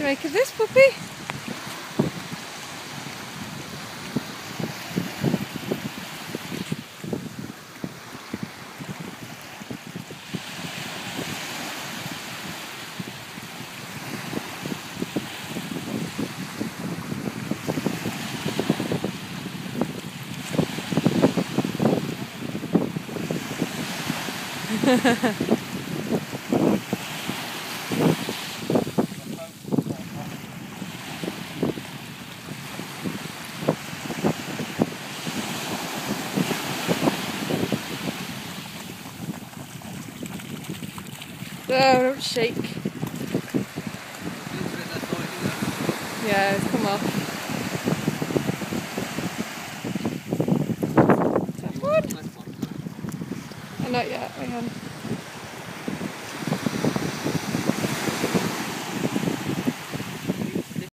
make of this puppy? Oh, don't shake. Yeah, it's come off. Is that one? Oh, not yet, hang on.